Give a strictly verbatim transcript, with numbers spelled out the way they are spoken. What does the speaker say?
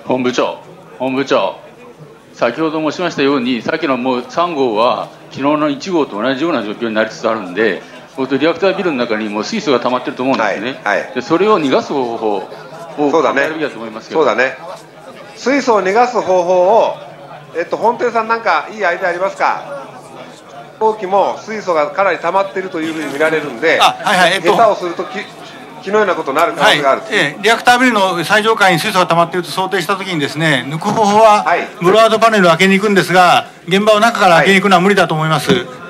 本部長、本部長、先ほど申しましたように、さっきのもうさん号は、昨日のいち号と同じような状況になりつつあるんで、リアクタービルの中にもう水素が溜まってると思うんですね、はいはい、でそれを逃がす方法を考えるべきだと思いますけど。 そうだね、水素を逃がす方法を、えっと、本店さん、なんかいいアイデアありますか？飛行機も水素がかなり溜まっているというふうに見られるんで、あ、はいはい、えっと、下手をするとき昨のようなことになる可能性がある、はい、 えー、リアクタービルの最上階に水素が溜まっていると想定したときにですね、抜く方法はブロワードパネルを開けに行くんですが、現場を中から開けに行くのは無理だと思います。